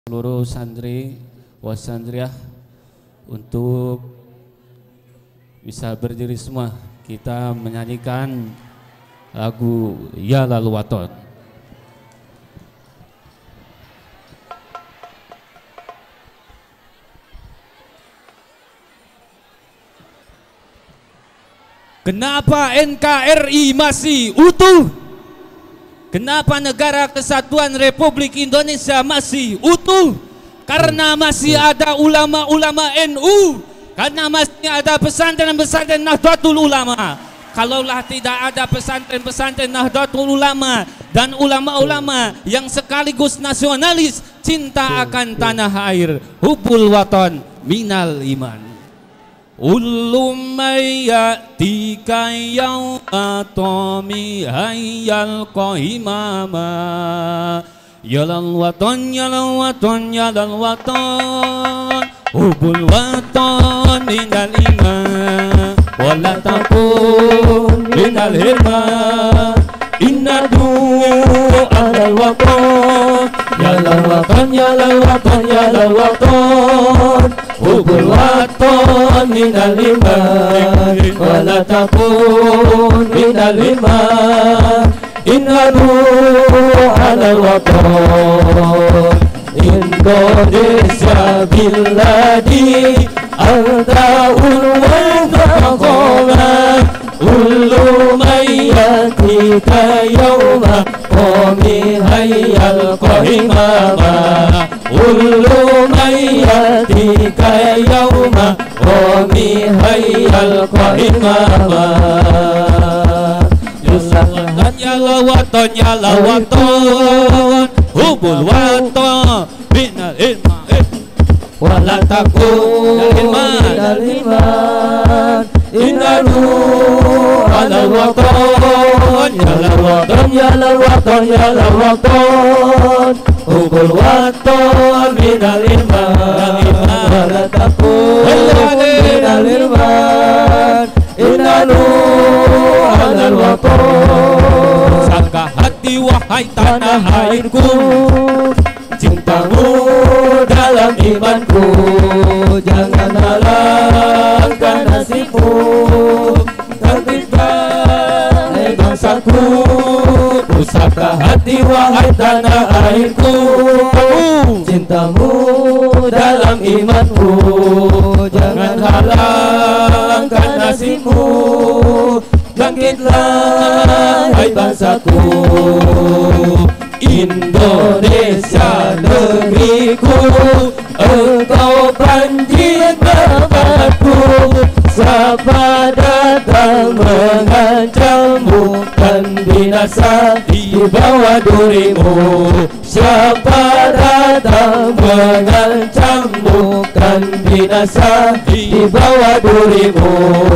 seluruh santri wasandriah untuk bisa berdiri semua, kita menyanyikan lagu Ya Lalu Waton. Kenapa NKRI masih utuh? Kenapa negara kesatuan Republik Indonesia masih utuh? Karena masih ada ulama-ulama NU, karena masih ada pesantren-pesantren Nahdlatul Ulama. Kalaulah tidak ada pesantren-pesantren Nahdlatul Ulama dan ulama-ulama yang sekaligus nasionalis, cinta akan tanah air, hubbul waton minal iman. Ulum mayyatika yawma tomi hayyal qahimama. Yalal waton, yalal waton, yalal waton, hubbul waton minal iman. Wala takun minal hirman, inna du'u alal waton. Yalal waton, yalal waton, yalal waton, hubbul waton minal iman. Wala takun minal iman, inna du'u alal waton. Indonesia biladi al-da'ul wal-faqoma. Ullu mayyatika yawma qomi hayyal qahimama. Ullu mayyatika yawma qomi hayyal qahimama. Ya lawaton, ya lawaton, hubbul waton minal iman. Wala takun minal iman, innahu alal waton. Ya lawaton, ya lawaton, ya lawaton, hubbul waton minal iman. Wala takun minal iman, innahu alal waton. Sangka hati wahai tanah airku, cintamu dalam imanku. Jangan halangkan nasibku, terbitkan hai bangsaku. Pusaka hati wahai tanah airku, cintamu dalam imanku. Jangan halangkan nasibmu, bangkitlah hai bangsaku. Indonesia negeriku, engkau banjir merpatiku. Siapa datang mengancammu dan binasa di bawah durimu. Siapa datang mengancammu dan binasa di bawah durimu.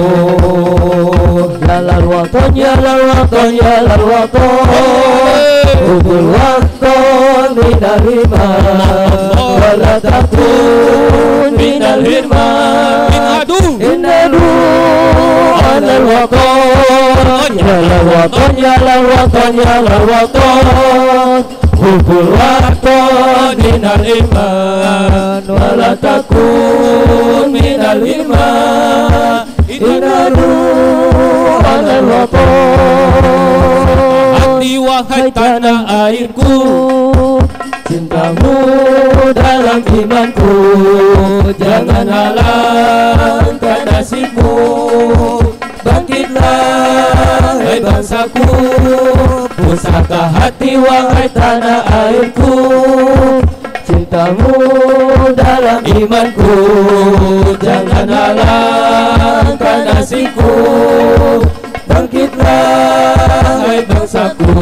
Ya lal waton, ya lal waton, ya lal waton, hubbul waton minal iman. Wala takun minal hirman, innadu alal waton. Ya lal waton, ya lal waton, ya lal waton, hubbul waton minal iman. Wala takun minal iman, innadu alal waton. Hati wahai tanah airku, cintamu dalam imanku. Jangan halangkan nasibmu, bangkitlah hai bangsaku. Pusaka hati wahai tanah airku, cintamu dalam imanku. Jangan halangkan nasibku, bangkitlah hai bangsaku.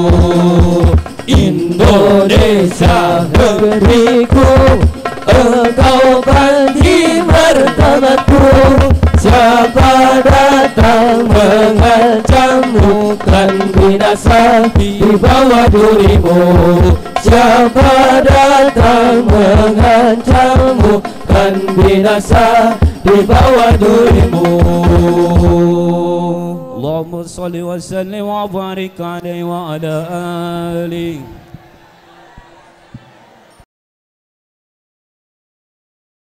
Indonesia negeriku, engkau banjir martabatku. Siapa datang mengancammu dan binasa di bawah durimu. Siapa datang mengancammu dan binasa di bawah durimu. Allahumma sholli wa sallim wa barik alaihi wa ala alihi.